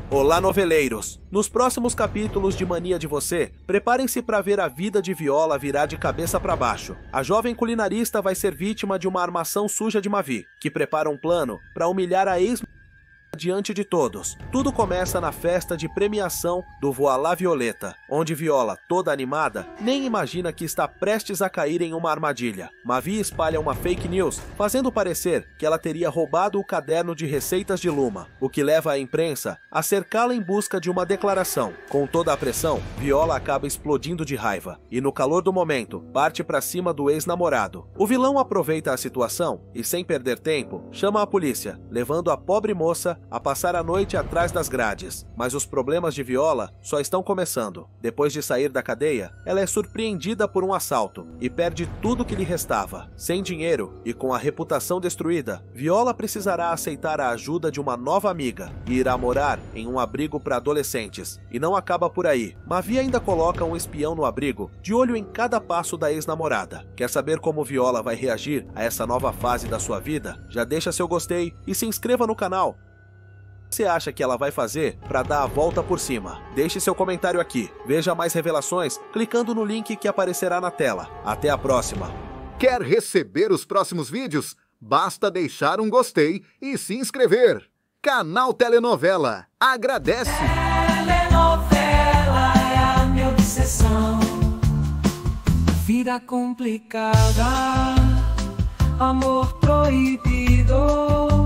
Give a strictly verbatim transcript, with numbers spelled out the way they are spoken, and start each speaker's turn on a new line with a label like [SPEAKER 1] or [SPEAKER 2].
[SPEAKER 1] Olá, noveleiros! Nos próximos capítulos de Mania de Você, preparem-se para ver a vida de Viola virar de cabeça para baixo. A jovem culinarista vai ser vítima de uma armação suja de Mavi, que prepara um plano para humilhar a ex diante de todos. Tudo começa na festa de premiação do Voilá Violeta, onde Viola, toda animada, nem imagina que está prestes a cair em uma armadilha. Mavi espalha uma fake news, fazendo parecer que ela teria roubado o caderno de receitas de Luma, o que leva a imprensa a cercá-la em busca de uma declaração. Com toda a pressão, Viola acaba explodindo de raiva, e no calor do momento, parte para cima do ex-namorado. O vilão aproveita a situação e, sem perder tempo, chama a polícia, levando a pobre moça a passar a noite atrás das grades. Mas os problemas de Viola só estão começando. Depois de sair da cadeia, ela é surpreendida por um assalto e perde tudo que lhe restava. Sem dinheiro e com a reputação destruída, Viola precisará aceitar a ajuda de uma nova amiga e irá morar em um abrigo para adolescentes. E não acaba por aí. Mavi ainda coloca um espião no abrigo, de olho em cada passo da ex-namorada. Quer saber como Viola vai reagir a essa nova fase da sua vida? Já deixa seu gostei e se inscreva no canal. O que você acha que ela vai fazer para dar a volta por cima? Deixe seu comentário aqui. Veja mais revelações clicando no link que aparecerá na tela. Até a próxima!
[SPEAKER 2] Quer receber os próximos vídeos? Basta deixar um gostei e se inscrever. Canal Telenovela agradece!
[SPEAKER 3] Telenovela é a minha obsessão. Vida complicada, amor proibido.